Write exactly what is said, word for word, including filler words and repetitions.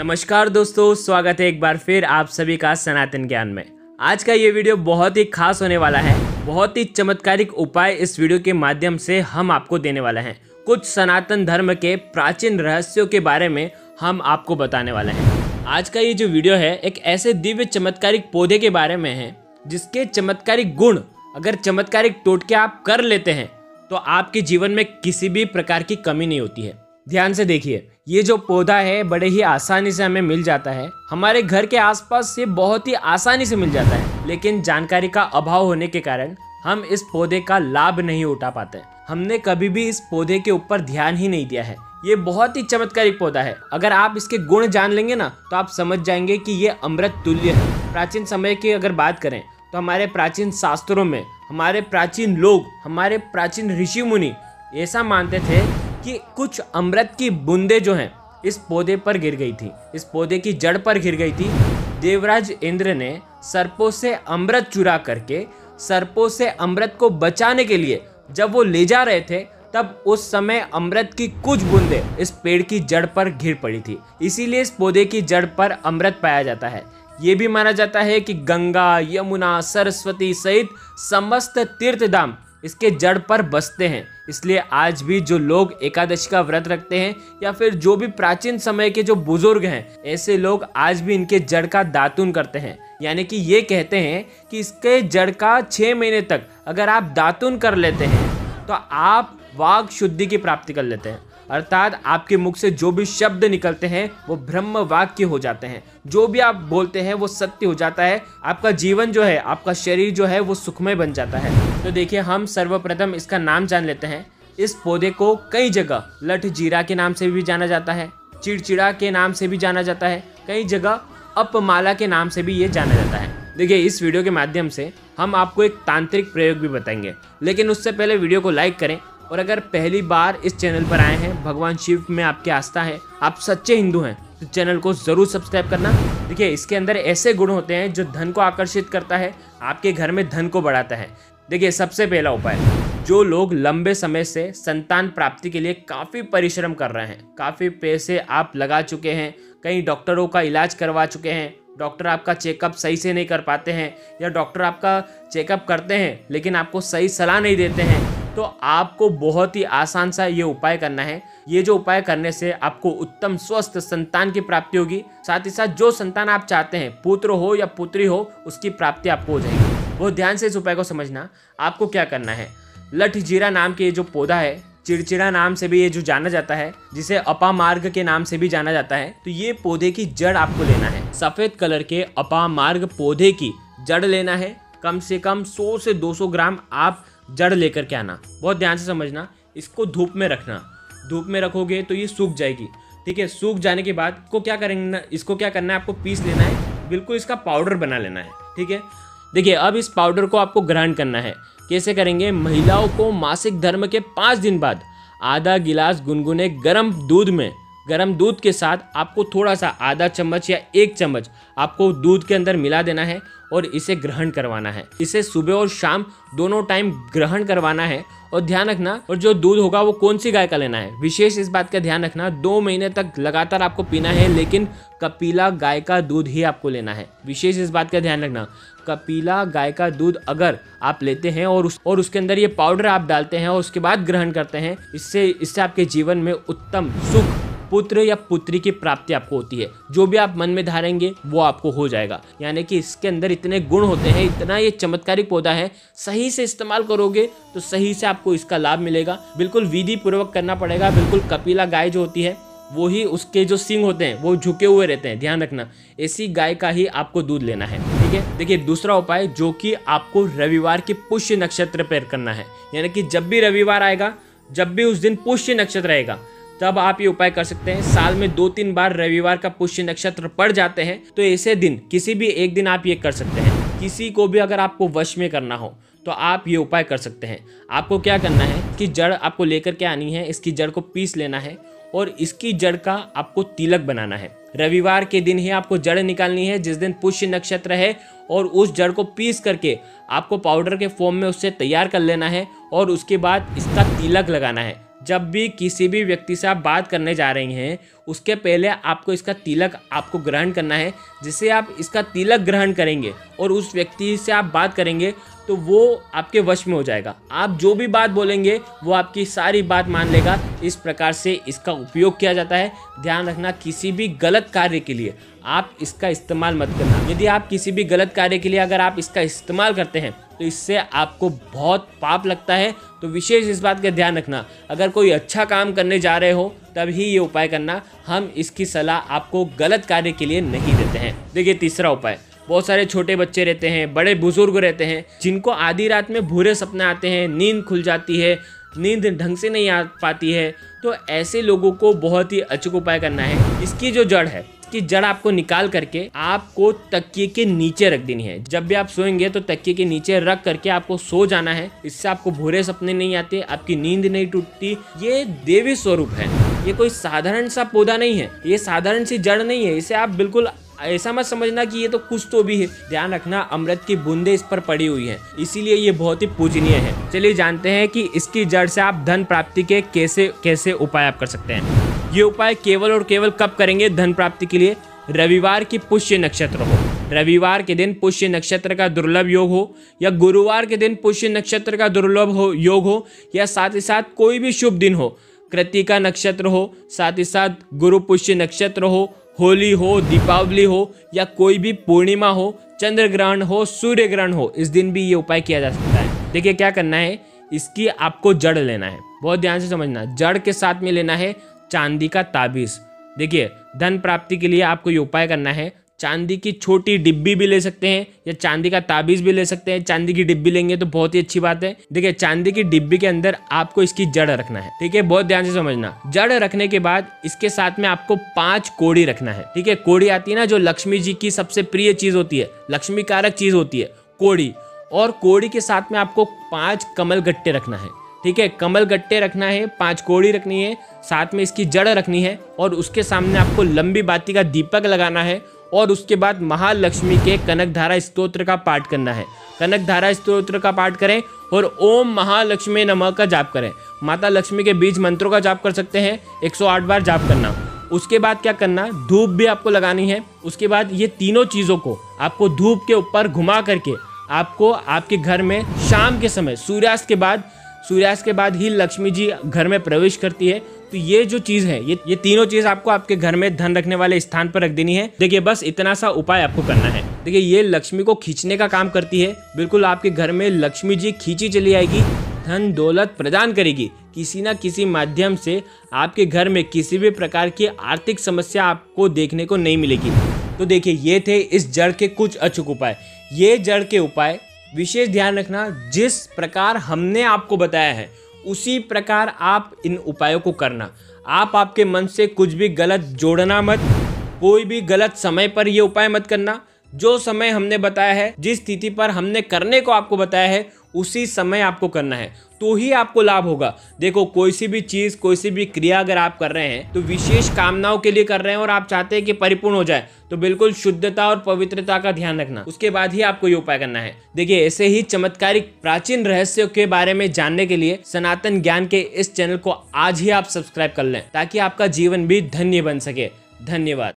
नमस्कार दोस्तों, स्वागत है एक बार फिर आप सभी का सनातन ज्ञान में। आज का ये वीडियो बहुत ही खास होने वाला है। बहुत ही चमत्कारिक उपाय इस वीडियो के माध्यम से हम आपको देने वाले हैं। कुछ सनातन धर्म के प्राचीन रहस्यों के बारे में हम आपको बताने वाले हैं। आज का ये जो वीडियो है एक ऐसे दिव्य चमत्कारिक पौधे के बारे में है जिसके चमत्कारिक गुण, अगर चमत्कारिक टोटके आप कर लेते हैं तो आपके जीवन में किसी भी प्रकार की कमी नहीं होती है। ध्यान से देखिए, ये जो पौधा है बड़े ही आसानी से हमें मिल जाता है। हमारे घर के आसपास ये बहुत ही आसानी से मिल जाता है, लेकिन जानकारी का अभाव होने के कारण हम इस पौधे का लाभ नहीं उठा पाते। हमने कभी भी इस पौधे के ऊपर ध्यान ही नहीं दिया है। ये बहुत ही चमत्कारिक पौधा है। अगर आप इसके गुण जान लेंगे ना तो आप समझ जाएंगे कि ये अमृत तुल्य है। प्राचीन समय की अगर बात करें तो हमारे प्राचीन शास्त्रों में हमारे प्राचीन लोग, हमारे प्राचीन ऋषि मुनि ऐसा मानते थे कि कुछ अमृत की बूंदें जो हैं इस पौधे पर गिर गई थी, इस पौधे की जड़ पर गिर गई थी। देवराज इंद्र ने सर्पों से अमृत चुरा करके सर्पों से अमृत को बचाने के लिए जब वो ले जा रहे थे तब उस समय अमृत की कुछ बूंदें इस पेड़ की जड़ पर गिर पड़ी थी। इसीलिए इस पौधे की जड़ पर अमृत पाया जाता है। ये भी माना जाता है कि गंगा, यमुना, सरस्वती सहित समस्त तीर्थधाम इसके जड़ पर बसते हैं। इसलिए आज भी जो लोग एकादशी का व्रत रखते हैं या फिर जो भी प्राचीन समय के जो बुजुर्ग हैं, ऐसे लोग आज भी इनके जड़ का दातुन करते हैं। यानी कि ये कहते हैं कि इसके जड़ का छः महीने तक अगर आप दातुन कर लेते हैं तो आप वाग शुद्धि की प्राप्ति कर लेते हैं। अर्थात आपके मुख से जो भी शब्द निकलते हैं वो ब्रह्म वाक्य हो जाते हैं। जो भी आप बोलते हैं वो सत्य हो जाता है। आपका जीवन जो है, आपका शरीर जो है वो सुखमय बन जाता है। तो देखिए, हम सर्वप्रथम इसका नाम जान लेते हैं। इस पौधे को कई जगह लठ जीरा के नाम से भी जाना जाता है, चिड़चिड़ा के नाम से भी जाना जाता है, कई जगह अपमाला के नाम से भी ये जाना जाता है। देखिए, इस वीडियो के माध्यम से हम आपको एक तांत्रिक प्रयोग भी बताएंगे, लेकिन उससे पहले वीडियो को लाइक करें। और अगर पहली बार इस चैनल पर आए हैं, भगवान शिव में आपकी आस्था है, आप सच्चे हिंदू हैं, तो चैनल को जरूर सब्सक्राइब करना। देखिए, इसके अंदर ऐसे गुण होते हैं जो धन को आकर्षित करता है, आपके घर में धन को बढ़ाता है। देखिए, सबसे पहला उपाय, जो लोग लंबे समय से संतान प्राप्ति के लिए काफ़ी परिश्रम कर रहे हैं, काफ़ी पैसे आप लगा चुके हैं, कई डॉक्टरों का इलाज करवा चुके हैं, डॉक्टर आपका चेकअप सही से नहीं कर पाते हैं, या डॉक्टर आपका चेकअप करते हैं लेकिन आपको सही सलाह नहीं देते हैं, तो आपको बहुत ही आसान सा ये उपाय करना है। ये जो उपाय करने से आपको उत्तम स्वस्थ संतान की प्राप्ति होगी। साथ ही साथ जो संतान आप चाहते हैं, पुत्र हो या पुत्री हो, उसकी प्राप्ति आपको हो जाएगी। बहुत ध्यान से इस उपाय को समझना। आपको क्या करना है, लठ जीरा नाम के ये जो पौधा है, चिड़चिड़ा नाम से भी ये जो जाना जाता है, जिसे अपामार्ग के नाम से भी जाना जाता है, तो ये पौधे की जड़ आपको लेना है। सफेद कलर के अपामार्ग पौधे की जड़ लेना है। कम से कम सौ से दो सौ ग्राम आप जड़ लेकर के आना। बहुत ध्यान से समझना। इसको धूप में रखना। धूप में रखोगे तो ये सूख जाएगी। ठीक है, सूख जाने के बाद इसको क्या करेंगे, इसको क्या करना है, आपको पीस लेना है, बिल्कुल इसका पाउडर बना लेना है। ठीक है, देखिए, अब इस पाउडर को आपको ग्राइंड करना है। कैसे करेंगे, महिलाओं को मासिक धर्म के पाँच दिन बाद आधा गिलास गुनगुने गर्म दूध में, गर्म दूध के साथ आपको थोड़ा सा आधा चम्मच या एक चम्मच आपको दूध के अंदर मिला देना है और इसे ग्रहण करवाना है। इसे सुबह और शाम दोनों टाइम ग्रहण करवाना है। और ध्यान रखना, और जो दूध होगा वो कौन सी गाय का लेना है, विशेष इस बात का ध्यान रखना। दो महीने तक लगातार आपको पीना है, लेकिन कपिला गाय का दूध ही आपको लेना है। विशेष इस बात का ध्यान रखना, कपिला गाय का दूध अगर आप लेते हैं और उस और उसके अंदर ये पाउडर आप डालते हैं और उसके बाद ग्रहण करते हैं, इससे इससे आपके जीवन में उत्तम सुख, पुत्र या पुत्री की प्राप्ति आपको होती है। जो भी आप मन में धारेंगे वो आपको हो जाएगा। यानी कि इसके अंदर इतने गुण होते हैं, इतना ये चमत्कारिक पौधा है। सही से इस्तेमाल करोगे तो सही से आपको इसका लाभ मिलेगा। बिल्कुल विधि पूर्वक करना पड़ेगा। बिल्कुल कपिला गाय जो होती है वो ही, उसके जो सींग होते हैं वो झुके हुए रहते हैं, ध्यान रखना। ऐसी गाय का ही आपको दूध लेना है। ठीक है, देखिए, दूसरा उपाय जो कि आपको रविवार के पुष्य नक्षत्र पर करना है। यानी कि जब भी रविवार आएगा, जब भी उस दिन पुष्य नक्षत्र रहेगा, तब आप ये उपाय कर सकते हैं। साल में दो तीन बार रविवार का पुष्य नक्षत्र पड़ जाते हैं, तो ऐसे दिन किसी भी एक दिन आप ये कर सकते हैं। किसी को भी अगर आपको वश में करना हो तो आप ये उपाय कर सकते हैं। आपको क्या करना है कि जड़ आपको लेकर के आनी है, इसकी जड़ को पीस लेना है और इसकी जड़ का आपको तिलक बनाना है। रविवार के दिन ही आपको जड़ निकालनी है, जिस दिन पुष्य नक्षत्र है, और उस जड़ को पीस करके आपको पाउडर के फॉर्म में उससे तैयार कर लेना है और उसके बाद इसका तिलक लगाना है। जब भी किसी भी व्यक्ति से आप बात करने जा रही हैं उसके पहले आपको इसका तिलक आपको ग्रहण करना है। जिससे आप इसका तिलक ग्रहण करेंगे और उस व्यक्ति से आप बात करेंगे तो वो आपके वश में हो जाएगा। आप जो भी बात बोलेंगे वो आपकी सारी बात मान लेगा। इस प्रकार से इसका उपयोग किया जाता है। ध्यान रखना, किसी भी गलत कार्य के लिए आप इसका इस्तेमाल मत करना। यदि आप किसी भी गलत कार्य के लिए अगर आप इसका इस्तेमाल करते हैं तो इससे आपको बहुत पाप लगता है। तो विशेष इस बात का ध्यान रखना, अगर कोई अच्छा काम करने जा रहे हो तभी ये उपाय करना। हम इसकी सलाह आपको गलत कार्य के लिए नहीं देते हैं। देखिए तीसरा उपाय, बहुत सारे छोटे बच्चे रहते हैं, बड़े बुजुर्ग रहते हैं जिनको आधी रात में बुरे सपने आते हैं, नींद खुल जाती है, नींद ढंग से नहीं आ पाती है। तो ऐसे लोगों को बहुत ही अचूक उपाय करना है। इसकी जो जड़ है, इसकी जड़ आपको निकाल करके आपको तकिए के नीचे रख देनी है। जब भी आप सोएंगे तो तकिए के नीचे रख करके आपको सो जाना है। इससे आपको बुरे सपने नहीं आते, आपकी नींद नहीं टूटती। ये देवी स्वरूप है, ये कोई साधारण सा पौधा नहीं है, ये साधारण सी जड़ नहीं है। इसे आप बिल्कुल ऐसा मत समझना कि ये तो कुछ तो भी है। ध्यान रखना, अमृत की बूंदे इस पर पड़ी हुई हैं, इसीलिए ये बहुत ही पूजनीय है। चलिए जानते हैं कि इसकी जड़ से आप धन प्राप्ति के कैसे कैसे उपाय आप कर सकते हैं। ये उपाय केवल और केवल कब करेंगे धन प्राप्ति के लिए? रविवार की पुष्य नक्षत्र हो, रविवार के दिन पुष्य नक्षत्र का दुर्लभ योग हो, या गुरुवार के दिन पुष्य नक्षत्र का दुर्लभ हो योग हो, या साथ ही साथ कोई भी शुभ दिन हो, कृतिका नक्षत्र हो, साथ ही साथ गुरु पुष्य नक्षत्र हो, होली हो, दीपावली हो, या कोई भी पूर्णिमा हो, चंद्र ग्रहण हो, सूर्य ग्रहण हो, इस दिन भी ये उपाय किया जा सकता है। देखिए क्या करना है, इसकी आपको जड़ लेना है, बहुत ध्यान से समझना। जड़ के साथ में लेना है चांदी का ताबीज। देखिए धन प्राप्ति के लिए आपको ये उपाय करना है। चांदी की छोटी डिब्बी भी ले सकते हैं या चांदी का ताबीज भी ले सकते हैं। चांदी की डिब्बी लेंगे तो बहुत ही अच्छी बात है। देखिए चांदी की डिब्बी के अंदर आपको इसकी जड़ रखना है, ठीक है, बहुत ध्यान से समझना। जड़ रखने के बाद इसके साथ में आपको पांच कोड़ी रखना है, ठीक है। कोड़ी आती है ना, जो लक्ष्मी जी की सबसे प्रिय चीज होती है, लक्ष्मी कारक चीज होती है कोड़ी। और कोड़ी के साथ में आपको पांच कमल गट्टे रखना है, ठीक है। कमल गट्टे रखना है, पांच कोड़ी रखनी है, साथ में इसकी जड़ रखनी है, और उसके सामने आपको लंबी बाती का दीपक लगाना है। और उसके बाद महालक्ष्मी के कनकधारा स्तोत्र का पाठ करना है। कनकधारा स्तोत्र का पाठ करें और ओम महालक्ष्मी नमः का जाप करें। माता लक्ष्मी के बीज मंत्रों का जाप कर सकते हैं, एक सौ आठ बार जाप करना। उसके बाद क्या करना, धूप भी आपको लगानी है। उसके बाद ये तीनों चीज़ों को आपको धूप के ऊपर घुमा करके आपको आपके घर में शाम के समय सूर्यास्त के बाद सूर्यास्त के बाद ही लक्ष्मी जी घर में प्रवेश करती है। तो ये जो चीज है, ये ये तीनों चीज आपको आपके घर में धन रखने वाले स्थान पर रख देनी है। देखिए बस इतना सा उपाय आपको करना है। देखिए ये लक्ष्मी को खींचने का काम करती है। बिल्कुल आपके घर में लक्ष्मी जी खींची चली आएगी, धन दौलत प्रदान करेगी। किसी ना किसी माध्यम से आपके घर में किसी भी प्रकार की आर्थिक समस्या आपको देखने को नहीं मिलेगी। तो देखिए ये थे इस जड़ के कुछ अचूक उपाय। ये जड़ के उपाय विशेष ध्यान रखना, जिस प्रकार हमने आपको बताया है उसी प्रकार आप इन उपायों को करना। आप आपके मन से कुछ भी गलत जोड़ना मत, कोई भी गलत समय पर ये उपाय मत करना। जो समय हमने बताया है, जिस स्थिति पर हमने करने को आपको बताया है, उसी समय आपको करना है, तो ही आपको लाभ होगा। देखो कोई सी भी चीज़, कोई सी भी क्रिया अगर आप कर रहे हैं तो विशेष कामनाओं के लिए कर रहे हैं और आप चाहते हैं कि परिपूर्ण हो जाए, तो बिल्कुल शुद्धता और पवित्रता का ध्यान रखना, उसके बाद ही आपको ये उपाय करना है। देखिए ऐसे ही चमत्कारिक प्राचीन रहस्यों के बारे में जानने के लिए सनातन ज्ञान के इस चैनल को आज ही आप सब्सक्राइब कर लें, ताकि आपका जीवन भी धन्य बन सके। धन्यवाद।